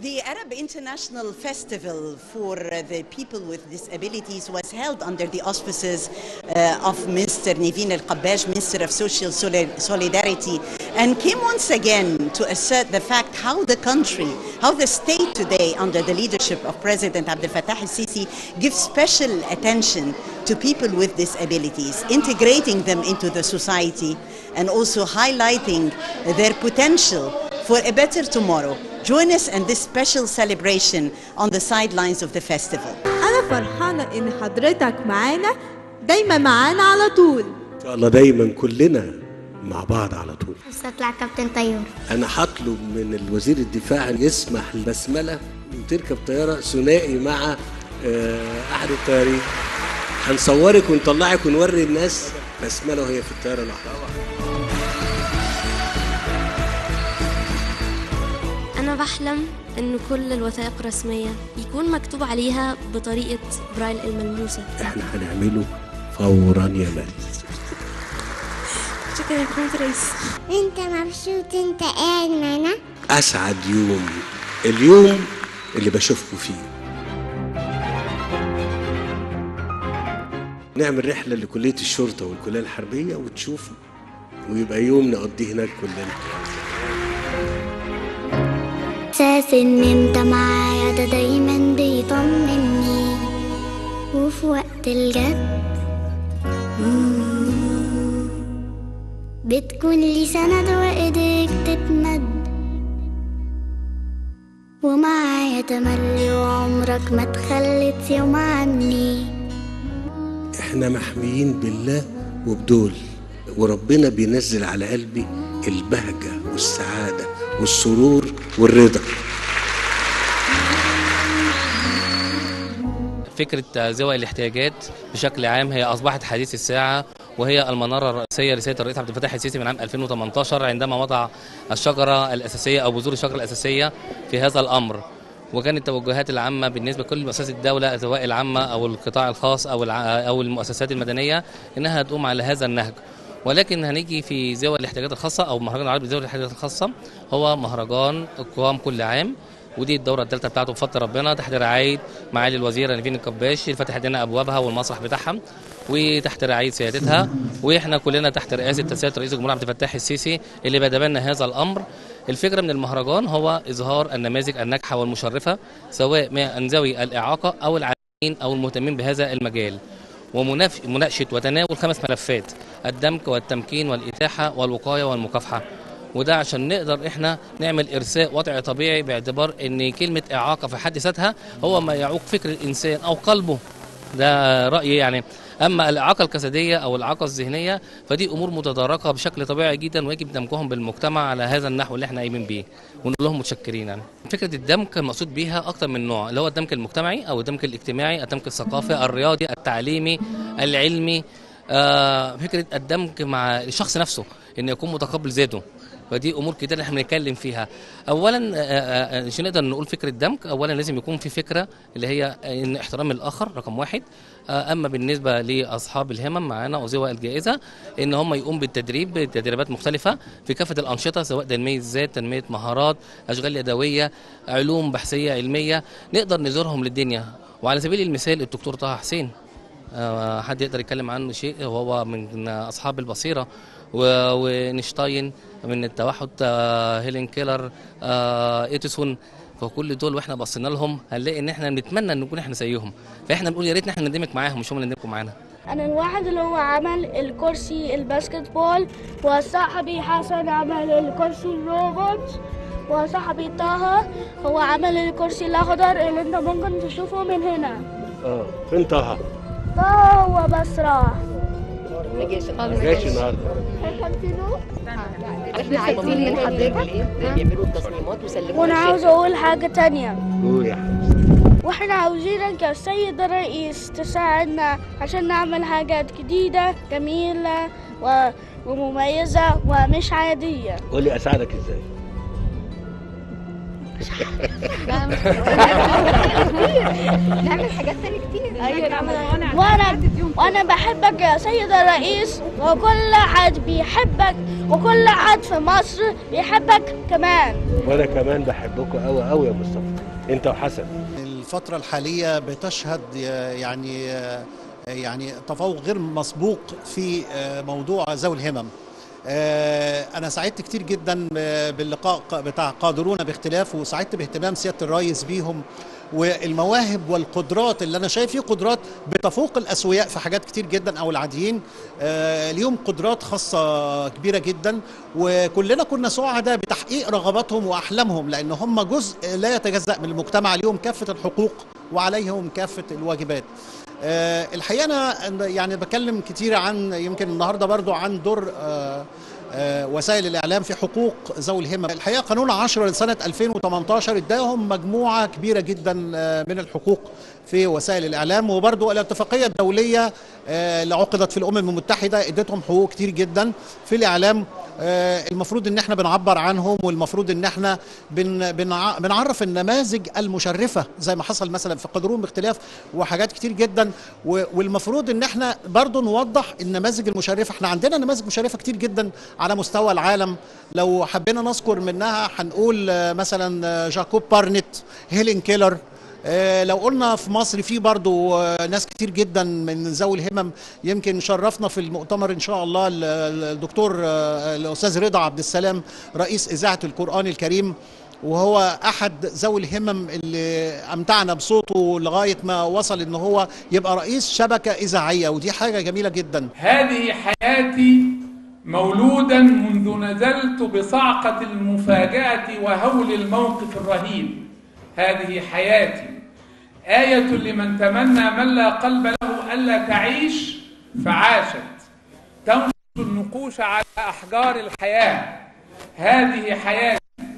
The Arab International Festival for the people with disabilities was held under the auspices of Mr. Nivin Al-Qabbash, Minister of Social Solidarity, and came once again to assert the fact how the country, how the state today under the leadership of President Abdel Fattah al-Sisi gives special attention to people with disabilities, integrating them into the society and also highlighting their potential for a better tomorrow. Join us in this special celebration on the sidelines of the festival. أنا فرحانة إن حضرتك معانا دايما معانا على طول. إن شاء الله دايما كلنا مع بعض على طول. نفسي أطلع كابتن طيار. أنا هطلب من الوزير الدفاع أن يسمح لبسملة وتركب طيارة ثنائي مع أحد الطيارين. هنصورك ونطلعك ونوري الناس بسملة وهي في الطيارة لوحدها. أنا بحلم إن كل الوثائق الرسمية يكون مكتوب عليها بطريقة برايل الملموسة. إحنا هنعمله فورا يا مريم. شكرا يا فندم رئيس. أنت مبسوط أنت قاعد معانا؟ أسعد يوم اليوم اللي بشوفكم فيه. نعمل رحلة لكلية الشرطة والكلية الحربية وتشوفوا ويبقى يوم نقضيه هناك كلنا. إحساس إن أنت معايا ده دايما بيطمني وفي وقت الجد بتكون لي سند وإيديك تتمد ومعايا تملي وعمرك ما تخلت يوم عني. احنا محميين بالله وبدول وربنا بينزل على قلبي البهجة والسعادة والسرور والرضا. فكرة ذوي الاحتياجات بشكل عام هي أصبحت حديث الساعة، وهي المنارة الرئيسية لسيادة الرئيس عبد الفتاح السيسي من عام 2018 عندما وضع الشجرة الأساسية أو بذور الشجرة الأساسية في هذا الأمر. وكانت التوجهات العامة بالنسبة لكل مؤسسات الدولة سواء العامة أو القطاع الخاص أو المؤسسات المدنية إنها تقوم على هذا النهج. ولكن هنيجي في ذوي الاحتياجات الخاصة أو مهرجان العربي ذوي الاحتياجات الخاصة، هو مهرجان قوام كل عام، ودي الدورة الثالثة بتاعته بفضل ربنا تحت رعاية معالي الوزيرة نيفين القباش اللي فتحت لنا أبوابها والمسرح بتاعها وتحت رعاية سيادتها، واحنا كلنا تحت رئاسة سيادة رئيس الجمهورية عبد الفتاح السيسي اللي بدأنا هذا الأمر. الفكرة من المهرجان هو إظهار النماذج الناجحة والمشرفة سواء من ذوي الإعاقة أو العاملين أو المهتمين بهذا المجال، ومناقشة وتناول 5 ملفات: الدمج والتمكين والإتاحة والوقاية والمكافحة. وده عشان نقدر احنا نعمل ارساء وضع طبيعي باعتبار ان كلمة إعاقة في حد ذاتها هو ما يعوق فكر الإنسان أو قلبه، ده رأيي يعني. أما الإعاقة الجسدية أو الإعاقة الذهنية فدي أمور متداركة بشكل طبيعي جدا ويجب دمجهم بالمجتمع على هذا النحو اللي احنا قايمين بيه، ونقول لهم متشكرين. يعني فكرة الدمج مقصود بيها أكتر من نوع، اللي هو الدمج المجتمعي أو الدمج الاجتماعي، الدمج الثقافي، الرياضي، التعليمي، العلمي. فكرة الدمج مع الشخص نفسه إنه يكون متقبل ذاته، فدي امور كتير احنا بنتكلم فيها. اولا عشان نقدر نقول فكره دمج، اولا لازم يكون في فكره اللي هي ان احترام الاخر رقم 1. اما بالنسبه لاصحاب الهمم معانا وذوي الجائزه ان هم يقوم بالتدريب بتدريبات مختلفه في كافه الانشطه سواء تنميه ذات، تنميه مهارات، اشغال يدويه، علوم بحثيه علميه، نقدر نزورهم للدنيا. وعلى سبيل المثال الدكتور طه حسين، حد يقدر يتكلم عنه شيء، وهو من اصحاب البصيره، ونشتاين من التوحد، هيلين كيلر، إديسون. فكل دول واحنا بصينا لهم هنلاقي ان احنا بنتمنى ان نكون احنا زيهم، فاحنا بنقول يا ريتنا احنا نندمج معاهم مش هم اللي يندمجوا معانا. انا الواحد اللي هو عمل الكرسي الباسكت بول، وصاحبي حسن عمل الكرسي الروبوت، وصاحبي طه هو عمل الكرسي الاخضر اللي انت ممكن تشوفه من هنا. فين طه؟ طه هو بسرعه ما جاش النهارده. احنا عايزين من حضرتك يعملوا التصميمات وسلموها. وانا عاوز اقول حاجه تانية. قول يا حبيبي. واحنا عاوزينك يا سيد الرئيس تساعدنا عشان نعمل حاجات جديده جميله ومميزه ومش عاديه. قول لي اساعدك ازاي؟ نعمل حاجات تانية كتير. ايوه نعمل. وانا بحبك يا سيد الرئيس، وكل حد بيحبك، وكل حد في مصر بيحبك كمان. وانا كمان بحبكم قوي قوي يا مصطفى، انت وحسن. الفترة الحالية بتشهد يعني تفوق غير مسبوق في موضوع ذوي الهمم. أنا سعدت كتير جدا باللقاء بتاع قادرون باختلاف، وسعدت باهتمام سيادة الرئيس بيهم والمواهب والقدرات اللي أنا شايف فيه قدرات بتفوق الأسوياء في حاجات كتير جدا أو العاديين. ليهم قدرات خاصة كبيرة جدا، وكلنا كنا سعداء بتحقيق رغباتهم وأحلامهم، لأن هم جزء لا يتجزأ من المجتمع، ليهم كافة الحقوق وعليهم كافة الواجبات. الحقيقة أنا يعني بكلم كتير عن، يمكن النهاردة برضو عن دور وسائل الإعلام في حقوق ذوي الهمم. الحقيقة قانون 10 لسنة 2018 اداهم مجموعة كبيرة جدا من الحقوق في وسائل الإعلام، وبرضو الاتفاقية الدولية اللي عقدت في الأمم المتحدة ادتهم حقوق كتير جدا في الإعلام. المفروض ان احنا بنعبر عنهم، والمفروض ان احنا بنعرف النماذج المشرفة زي ما حصل مثلا في قادرون باختلاف وحاجات كتير جدا، والمفروض ان احنا برضو نوضح النماذج المشرفة. احنا عندنا نماذج مشرفة كتير جدا على مستوى العالم، لو حبينا نذكر منها هنقول مثلا جاكوب بارنت، هيلين كيلر. لو قلنا في مصر في برضو ناس كتير جدا من ذوي الهمم. يمكن شرفنا في المؤتمر ان شاء الله الدكتور الاستاذ رضا عبد السلام رئيس اذاعه القران الكريم، وهو احد ذوي الهمم اللي امتعنا بصوته لغايه ما وصل ان هو يبقى رئيس شبكه اذاعيه، ودي حاجه جميله جدا. هذه حياتي مولودا منذ نزلت بصعقه المفاجاه وهول الموقف الرهيب. هذه حياتي آية لمن تمنى من لا قلب له ألا تعيش فعاشت، تنقش النقوش على أحجار الحياة. هذه حياتي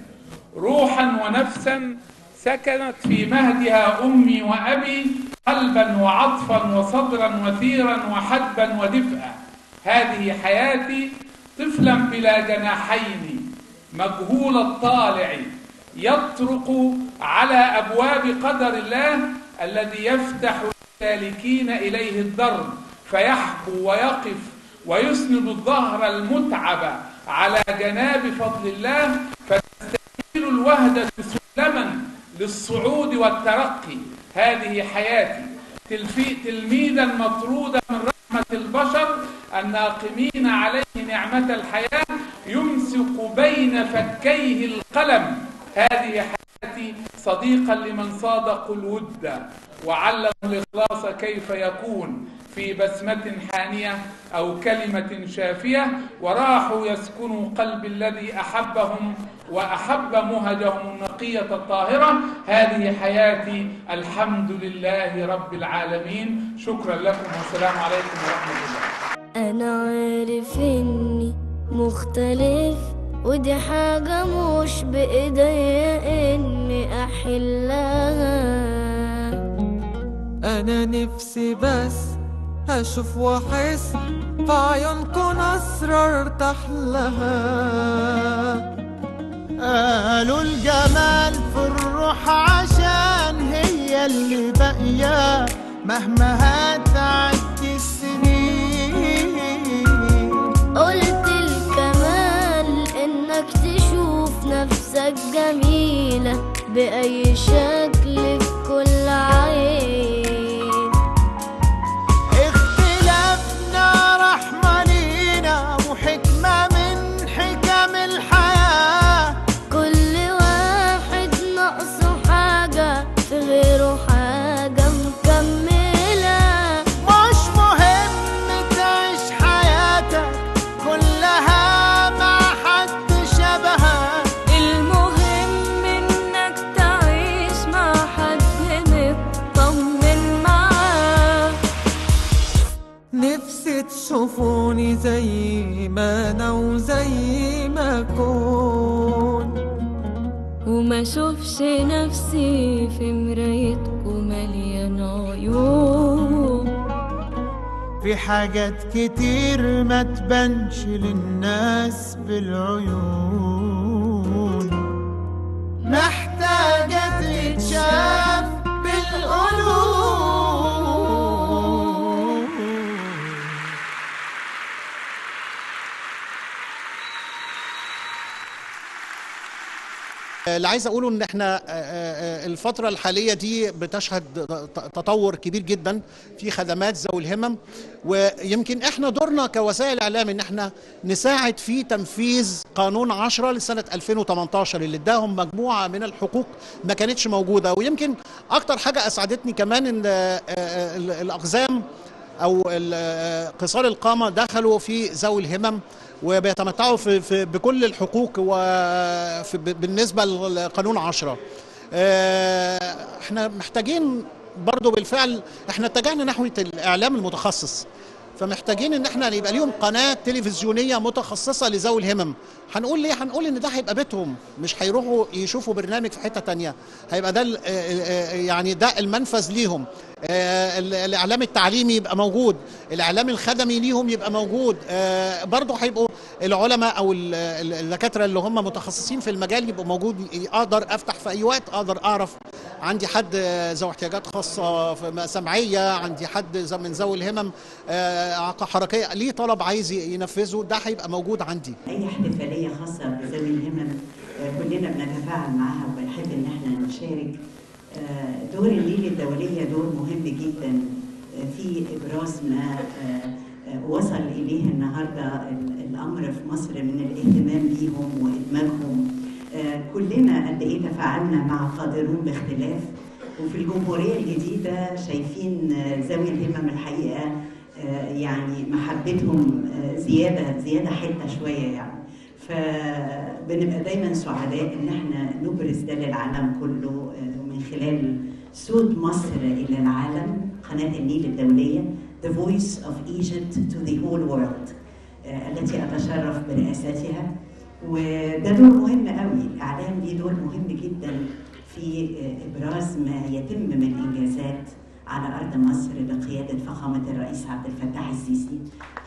روحا ونفسا سكنت في مهدها أمي وأبي، قلبا وعطفا وصدرا وثيرا وحدبا ودفئا. هذه حياتي طفلا بلا جناحين مجهول الطالع يطرق على أبواب قدر الله الذي يفتح السالكين إليه الدرب، فيحبو ويقف ويسند الظهر المتعب على جناب فضل الله، فتستحيل الوهدة سلما للصعود والترقي. هذه حياتي تلميذا مطرودا من رحمة البشر الناقمين عليه نعمة الحياة، يمسك بين فكيه القلم. هذه حياتي صديقا لمن صادقوا الود وعلموا الإخلاص كيف يكون في بسمة حانية أو كلمة شافية، وراحوا يسكنوا قلب الذي أحبهم وأحب مهجهم النقية الطاهرة. هذه حياتي، الحمد لله رب العالمين. شكرا لكم والسلام عليكم ورحمة الله. أنا عارف إني مختلف، ودي حاجة مش بإيديا إني أحلها. أنا نفسي بس هشوف وأحس في عيونكم أسرار ارتاح لها. قالوا الجمال في الروح عشان هي اللي باقية مهما هتعدي السنين. قلت الكمال إنك تشوف نفسك جميلة بأي شكل في كل عين. اختلافنا رحمة لينا وحكمة من حكم الحياة. كل واحد ناقصه حاجة في غيره حاجة مكملة. مش مهم تعيش حياتك كلها مع حد شبهك، المهم إنك تعيش مع حد مطمن معاه. نفسي تشوفوني زي ما أنا وزي ما أكون، وما شوفش نفسي في مرايتكم مليانة عيوب. في حاجات كتير ما تبانش للناس بالعيون، محتاج تتشاف بالقلوب. اللي عايز اقوله ان احنا الفتره الحاليه دي بتشهد تطور كبير جدا في خدمات ذوي الهمم، ويمكن احنا دورنا كوسائل اعلام ان احنا نساعد في تنفيذ قانون 10 لسنه 2018 اللي اداهم مجموعه من الحقوق ما كانتش موجوده. ويمكن اكتر حاجه اسعدتني كمان ان الاقزام او قصار القامه دخلوا في ذوي الهمم وبيتمتعوا بكل الحقوق بالنسبه لقانون 10. احنا محتاجين برضو بالفعل، احنا اتجهنا نحو الاعلام المتخصص، فمحتاجين ان احنا يبقى ليهم قناه تلفزيونيه متخصصه لذوي الهمم. هنقول ليه؟ هنقول ان ده هيبقى بيتهم، مش هيروحوا يشوفوا برنامج في حته تانية، هيبقى ده يعني ده المنفذ ليهم. الاعلام التعليمي يبقى موجود، الاعلام الخدمي ليهم يبقى موجود، برضه هيبقوا العلماء او الدكاتره اللي هم متخصصين في المجال يبقوا موجود. اقدر افتح في اي وقت، اقدر اعرف عندي حد ذو احتياجات خاصه سمعيه، عندي حد من ذوي الهمم اعاقه حركيه ليه طلب عايز ينفذه، ده هيبقى موجود عندي. اي احتفاليه خاصه بذوي الهمم كلنا بنتفاعل معاها وبنحب ان احنا نشارك. دور الليلة الدولية دور مهم جدا في إبراز ما وصل إليه النهاردة الأمر في مصر من الاهتمام بيهم وإدماجهم. كلنا قد إيه تفاعلنا مع قادرون باختلاف، وفي الجمهورية الجديدة شايفين ذوي الهمم الحقيقة يعني محبتهم زيادة حتة شوية يعني. فبنبقى دايما سعداء ان احنا نبرز ده للعالم كله من خلال صوت مصر الى العالم، قناه النيل الدوليه The Voice of Egypt to the Whole World التي اتشرف برئاستها. وده دور مهم قوي، الاعلام ليه دور مهم جدا في ابراز ما يتم من انجازات على ارض مصر بقياده فخامه الرئيس عبد الفتاح السيسي،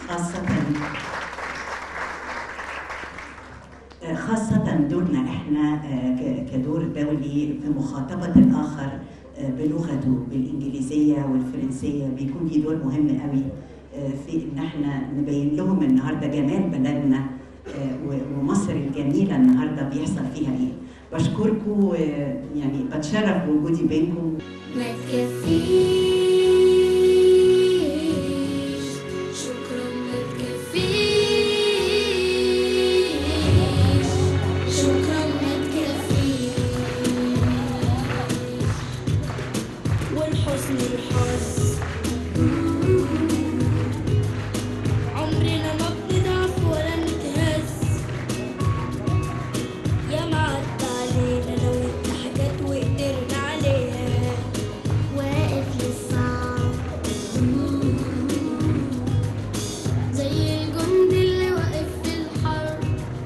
خاصة دورنا احنا كدور دولي في مخاطبة الآخر بلغته بالإنجليزية والفرنسية، بيكون ليه دور مهم قوي في إن احنا نبين لهم النهارده جمال بلدنا ومصر الجميلة النهارده بيحصل فيها إيه. بشكركم يعني بتشرف بوجودي بينكم. ما تكفيش شكرا، ما تكفيش شكرا، ما تكفيش والحزن الحظ عمرنا ما بنضعف ولا نتهز. يا معدى علينا لو انت حاجات وقدرنا عليها، واقف للصعب زي الجند اللي واقف في الحرب،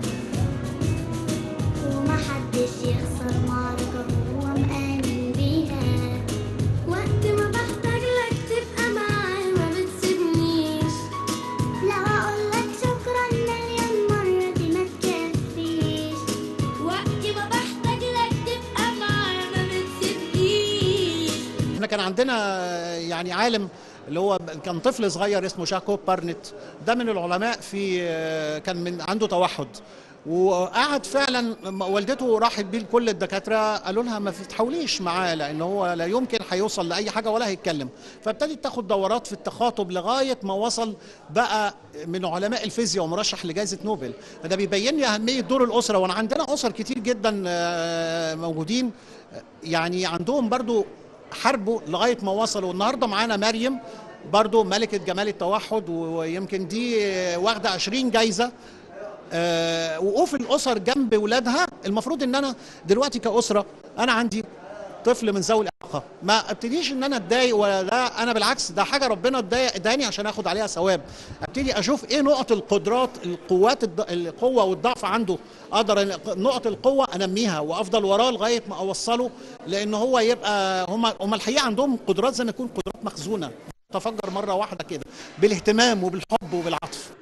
ومحدش يخسر معركة هو مآمن بيها. وقت ما بحتاج لك تبقى معايا ما بتسيبنيش، لو اقولك شكرا مليون مرة دي ما تكفيش. وقت ما بحتاج لك تبقى معايا ما بتسيبنيش. احنا كان عندنا يعني عالم اللي هو كان طفل صغير اسمه جاكوب بارنت، ده من العلماء في كان عنده توحد، وقعد فعلا والدته راحت بيه لكل الدكاتره قالوا لها ما تحاوليش معاه لان هو لا يمكن هيوصل لاي حاجه ولا هيتكلم. فابتدت تاخد دورات في التخاطب لغايه ما وصل بقى من علماء الفيزياء ومرشح لجائزه نوبل. فده بيبين لي اهميه دور الاسره، وانا عندنا اسر كتير جدا موجودين يعني عندهم برضو حاربوا لغايه ما وصلوا. النهارده معانا مريم برضو ملكه جمال التوحد، ويمكن دي واخده 20 جايزه. وقوف الاسر جنب ولادها. المفروض ان انا دلوقتي كاسره انا عندي طفل من ذوي الاعاقه، ما ابتديش ان انا اتضايق ولا لا، انا بالعكس ده حاجه ربنا اداني عشان اخد عليها ثواب. ابتدي اشوف ايه نقط القدرات، القوه والضعف عنده، اقدر نقط القوه انميها وافضل وراه لغايه ما اوصله، لان هو يبقى هم الحقيقه عندهم قدرات زي ما يكون قدرات مخزونه تفجر مره واحده كده بالاهتمام وبالحب وبالعطف.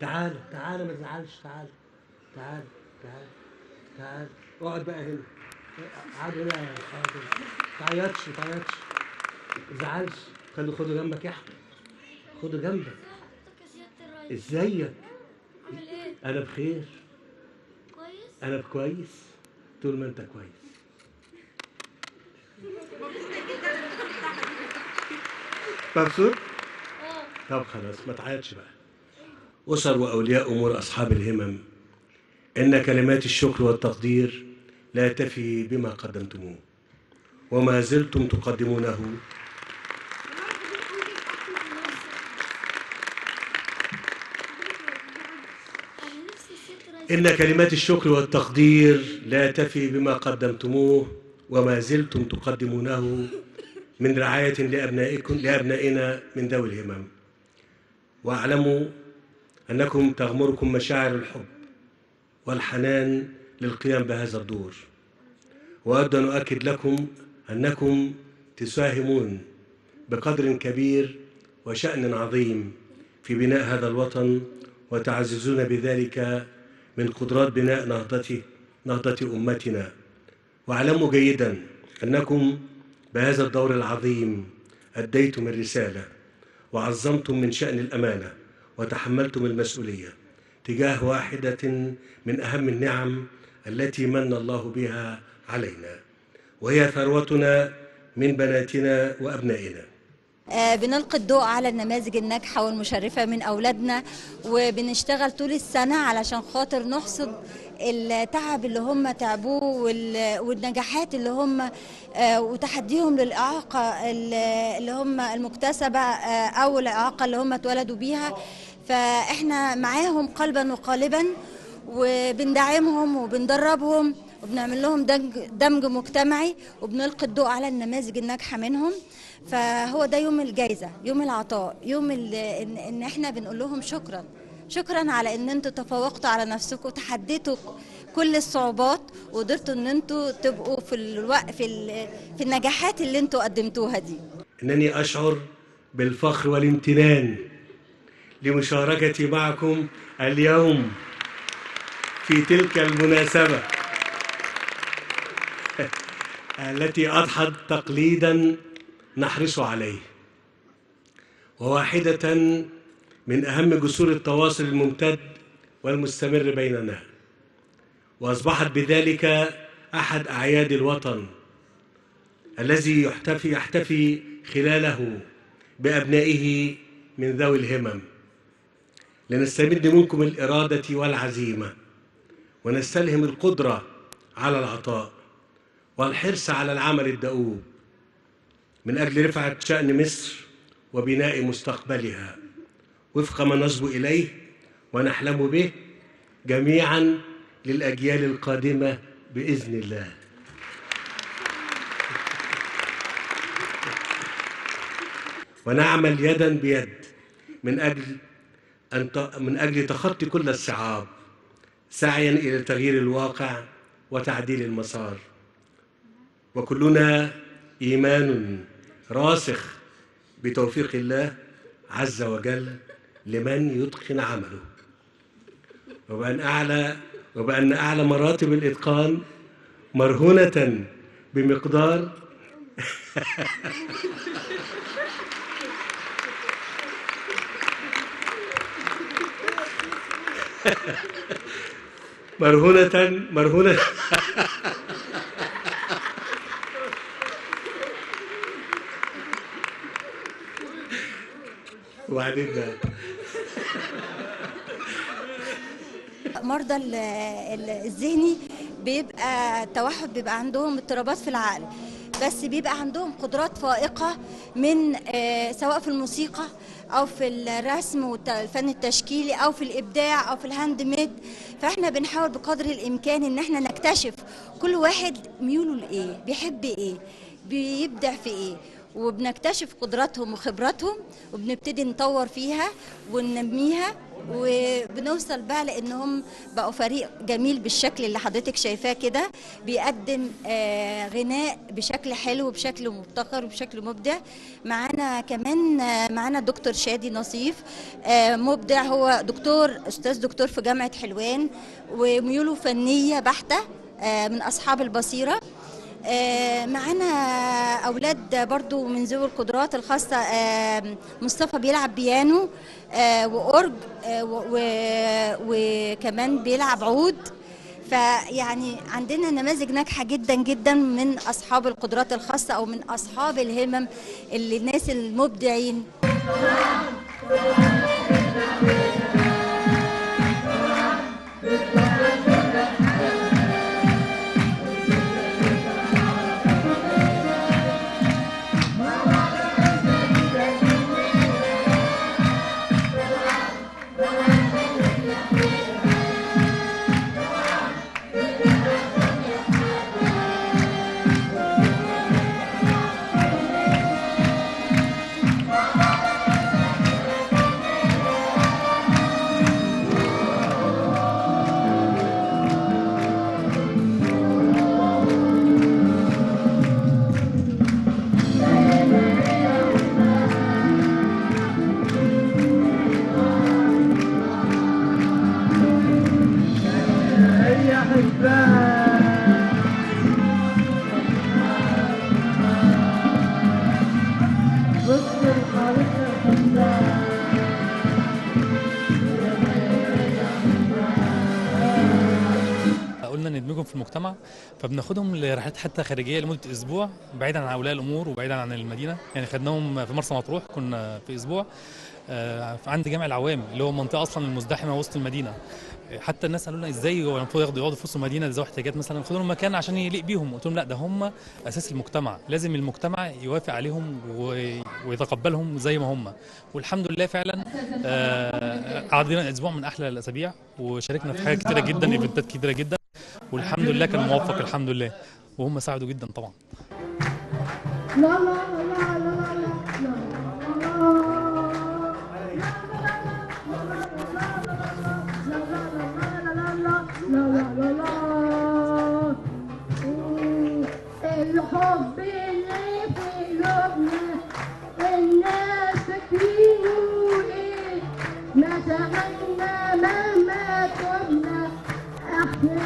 تعال ما تزعلش، تعال اقعد بقى هنا. عادي هنا يا حاضر. تعيطش ما تزعلش. خده جنبك يا احمد. خده جنبك. ازيك؟ عامل ايه؟ انا بخير. كويس؟ انا كويس طول ما انت كويس. مبسوط؟ طب خلاص ما تعيطش بقى. أسر وأولياء أمور أصحاب الهمم، إن كلمات الشكر والتقدير لا تفي بما قدمتموه وما زلتم تقدمونه. إن كلمات الشكر والتقدير لا تفي بما قدمتموه وما زلتم تقدمونه من رعاية لأبنائنا من ذوي الهمم. واعلموا أنكم تغمركم مشاعر الحب والحنان للقيام بهذا الدور، وأود أن أؤكد لكم أنكم تساهمون بقدر كبير وشأن عظيم في بناء هذا الوطن، وتعززون بذلك من قدرات بناء نهضة أمتنا. واعلموا جيدا أنكم بهذا الدور العظيم أديتم الرسالة وعظمتم من شأن الأمانة وتحملتم المسؤولية تجاه واحدة من أهم النعم التي من الله بها علينا، وهي ثروتنا من بناتنا وأبنائنا. بنلقي الضوء على النماذج الناجحة والمشرفة من أولادنا، وبنشتغل طول السنة علشان خاطر نحصد التعب اللي هم تعبوه والنجاحات اللي هم وتحديهم للإعاقة اللي هم المكتسبة أو الإعاقة اللي هم اتولدوا بيها. فإحنا معاهم قلبا وقالبا، وبندعمهم وبندربهم وبنعمل لهم دمج مجتمعي، وبنلقي الضوء على النماذج الناجحة منهم. فهو ده يوم الجايزة، يوم العطاء، يوم إن إحنا بنقول لهم شكرا على إن أنتوا تفوقتوا على نفسكم وتحديتوا كل الصعوبات، وقدرتوا إن أنتوا تبقوا في النجاحات اللي أنتوا قدمتوها دي. إنني أشعر بالفخر والامتنان لمشاركتي معكم اليوم في تلك المناسبة التي أضحت تقليدا نحرص عليه، وواحدة من أهم جسور التواصل الممتد والمستمر بيننا، وأصبحت بذلك أحد أعياد الوطن الذي يحتفي خلاله بأبنائه من ذوي الهمم، لنستمد منكم الإرادة والعزيمة، ونستلهم القدرة على العطاء والحرص على العمل الدؤوب من أجل رفعة شأن مصر وبناء مستقبلها وفق ما نصبو إليه ونحلم به جميعا للأجيال القادمة بإذن الله. ونعمل يدا بيد من أجل تخطي كل الصعاب، سعيا إلى تغيير الواقع وتعديل المسار، وكلنا إيمان راسخ بتوفيق الله عز وجل لمن يتقن عمله، وبأن أعلى مراتب الإتقان مرهونة بمقدار مرهونة وبعدين مرضى الذهني بيبقى التوحد، بيبقى عندهم اضطرابات في العقل، بس بيبقى عندهم قدرات فائقة من سواء في الموسيقى أو في الرسم والفن التشكيلي أو في الإبداع أو في الهاند ميد. فإحنا بنحاول بقدر الإمكان إن إحنا نكتشف كل واحد ميوله لإيه، بيحب إيه، بيبدع في إيه، وبنكتشف قدراتهم وخبراتهم وبنبتدي نطور فيها وننميها، وبنوصل بقى لانهم بقوا فريق جميل بالشكل اللي حضرتك شايفاه كده، بيقدم غناء بشكل حلو وبشكل مبتكر وبشكل مبدع. معانا دكتور شادي نصيف، مبدع، هو استاذ دكتور في جامعة حلوان وميوله فنية بحتة، من اصحاب البصيرة. معانا أولاد برضو من ذوي القدرات الخاصة. مصطفى بيلعب بيانو وأورج وكمان بيلعب عود. فيعني عندنا نماذج ناجحة جدا جدا من أصحاب القدرات الخاصة أو من أصحاب الهمم، اللي الناس المبدعين. قلنا ندمجهم في المجتمع، فبناخدهم لرحلات حتى خارجيه لمده اسبوع بعيدا عن اولياء الامور وبعيدا عن المدينه. يعني خدناهم في مرسى مطروح، كنا في اسبوع عند جامع العوام اللي هو منطقه اصلا المزدحمه وسط المدينه. حتى الناس قالوا لنا ازاي هو المفروض يقعدوا في وسط المدينه ذوي احتياجات مثلا، خدوا لهم مكان عشان يليق بيهم. قلت لهم لا، ده هم اساس المجتمع، لازم المجتمع يوافق عليهم ويتقبلهم زي ما هم. والحمد لله فعلا قعدنا اسبوع من احلى الاسابيع، وشاركنا في حاجات كتيره جدا، ايفنتات كتيره جدا، والحمد لله كان موفق الحمد لله، وهم ساعدوا جدا طبعا. الحب اللي في قلوبنا الناس فاكرينه ايه، ما شغلنا مهما كنا احنا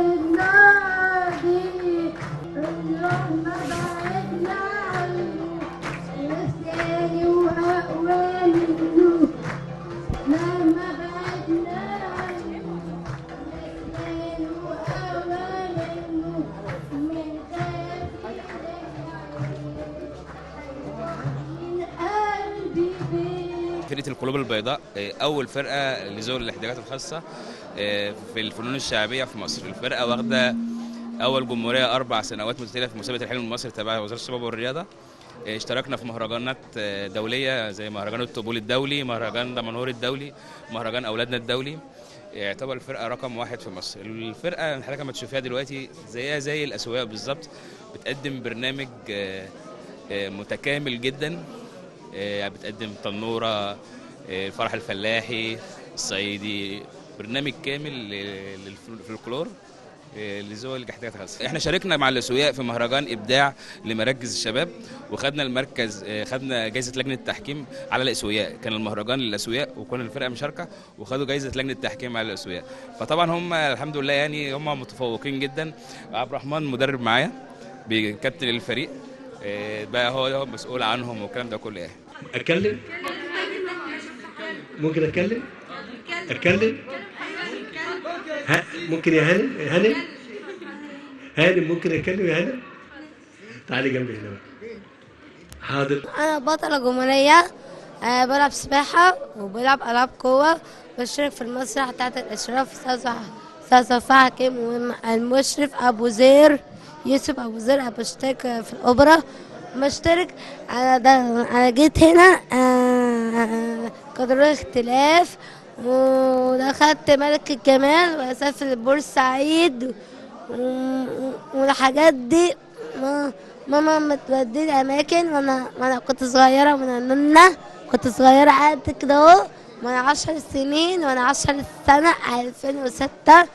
النادي اليوم ما بعدنا عنه، لساني واقوى منه مهما بعدنا عنه، لساني واقوى منه من فرقة القلوب البيضاء أول فرقة لذوي الاحتياجات الخاصة في الفنون الشعبية في مصر. الفرقة واخدة أول جمهورية 4 سنوات متتالية في مسابقة الحلم المصري تبع وزارة الشباب والرياضة. اشتركنا في مهرجانات دولية زي مهرجان الطبول الدولي، مهرجان دمنهور الدولي، مهرجان أولادنا الدولي. يعتبر الفرقة رقم 1 في مصر. الفرقة حضرتك لما تشوفيها دلوقتي زيها زي الأسواق بالظبط، بتقدم برنامج متكامل جدا. بتقدم تنورة، الفرح الفلاحي، الصعيدي، برنامج كامل للفلكلور لذوي الاحتياجات الخاصة. احنا شاركنا مع الأسوياء في مهرجان إبداع لمراكز الشباب، وخدنا المركز، خدنا جائزة لجنة التحكيم على الأسوياء. كان المهرجان للأسوياء وكل الفرقة مشاركة، وخدوا جائزة لجنة التحكيم على الأسوياء. فطبعا هم الحمد لله يعني هم متفوقين جدا. عبد الرحمن مدرب معايا بكابتن الفريق، بقى هو مسؤول عنهم والكلام ده كله. اتكلم؟ ممكن اتكلم؟ اتكلم؟ ممكن يا هانم؟ هانم ممكن اتكلم يا هانم؟ تعالي جنبي هنا. حاضر. انا بطلة جمهورية، بلعب سباحة وبلعب العاب قوة، بشترك في المسرح تحت الاشراف استاذ صفاء حكيم والمشرف ابو زير يوسف ابو زير. بشترك في الاوبرا، بشترك انا جيت هنا قدر اختلاف، ودخلت ملك الجمال واسافر بورسعيد والحاجات دي. ماما متوديني اماكن وانا كنت صغيره، كنت صغيره قد كده اهو، وانا 10 سنين، وانا 10 سنه 2006.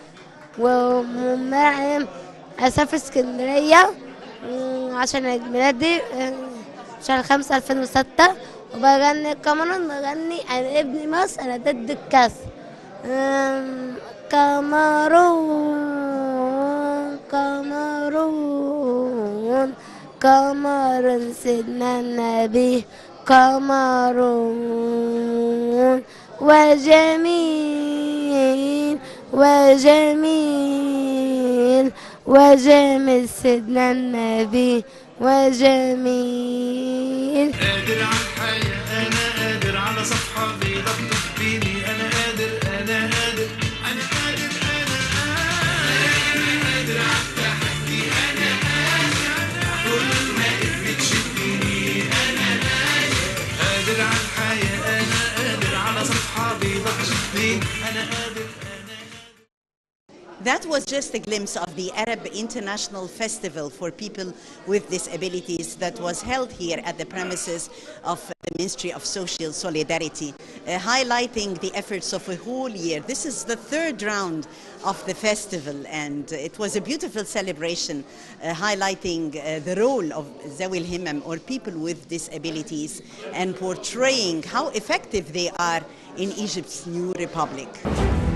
اسافر اسكندريه عشان عيد ميلادي شهر 5 2006، وبغني كاميرون، بغني انا ابني مصر انا ضد الكاس. كاميرون قمر سيدنا النبي قمرون وجميل وجميل وجميل سيدنا النبي وجميل. قادر على الحياة أنا قادر على صفحة بيضة بتخفيني أنا قادر أنا قادر أنا قادر أنا قادر على التحدي أنا قادر كل ما قدرت تشدني أنا قادر على الحياة أنا قادر على صفحة بيضة بتخفيني أنا قادر. That was just a glimpse of the Arab International Festival for People with Disabilities that was held here at the premises of the Ministry of Social Solidarity, highlighting the efforts of a whole year. This is the third round of the festival, and it was a beautiful celebration highlighting the role of Zawi al-Himam, or people with disabilities, and portraying how effective they are in Egypt's new republic.